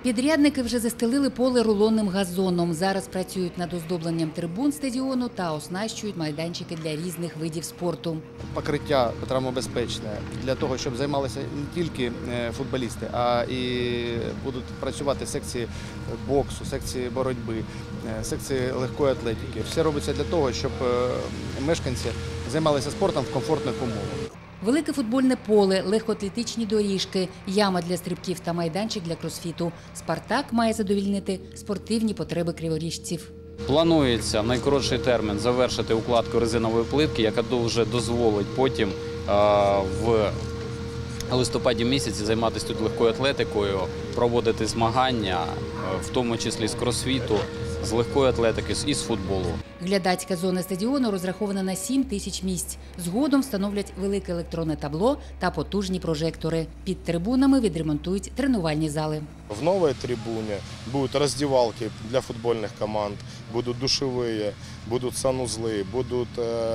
Підрядники вже застелили поле рулонним газоном. Зараз працюють над оздобленням трибун стадіону та оснащують майданчики для різних видів спорту. Покриття травмобезпечне для того, щоб займалися не тільки футболісти, а і будуть працювати секції боксу, секції боротьби, секції легкої атлетики. Все робиться для того, щоб мешканці займалися спортом в комфортних умовах. Велике футбольне поле, легкоатлетичні доріжки, яма для стрибків та майданчик для кросфіту. «Спартак» має задовільнити спортивні потреби криворіжців. Планується в найкоротший термін завершити укладку резинової плитки, яка вже дозволить потім в листопаді місяці займатися тут легкою атлетикою, проводити змагання, в тому числі з кросфіту, з легкої атлетики і з футболу. Глядацька зона стадіону розрахована на 7 тисяч місць. Згодом встановлять велике електронне табло та потужні прожектори. Під трибунами відремонтують тренувальні зали. В новой трибуне будут раздевалки для футбольных команд, будут душевые, будут санузлы, будут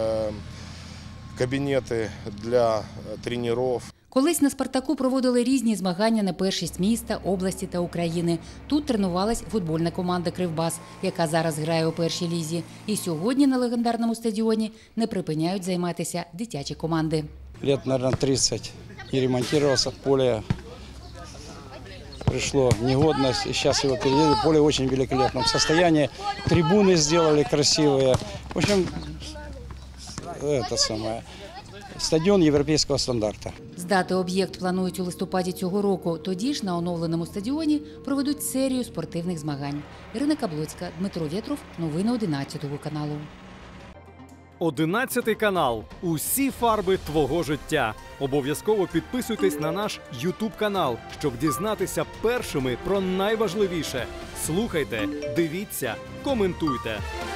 кабинеты для тренеров. Колись на «Спартаку» проводили різні змагання на першість міста, області та України. Тут тренувалась футбольна команда «Кривбас», яка зараз грає у першій лізі. І сьогодні на легендарному стадіоні не припиняють займатися дитячі команди. Лет, наверное, 30 не ремонтировался поле. Пришло негодность, и сейчас его переделали. Поле в очень великолепном состоянии. Трибуны сделали красивые. В общем, это самое. Стадіон європейського стандарту. Здати об'єкт планують у листопаді цього року. Тоді ж на оновленому стадіоні проведуть серію спортивних змагань. Ірина Каблоцька, Дмитро Вєтров. Новини 11 каналу. 11 канал. Усі фарби твого життя. Обов'язково підписуйтесь на наш YouTube канал, щоб дізнатися першими про найважливіше. Слухайте, дивіться, коментуйте.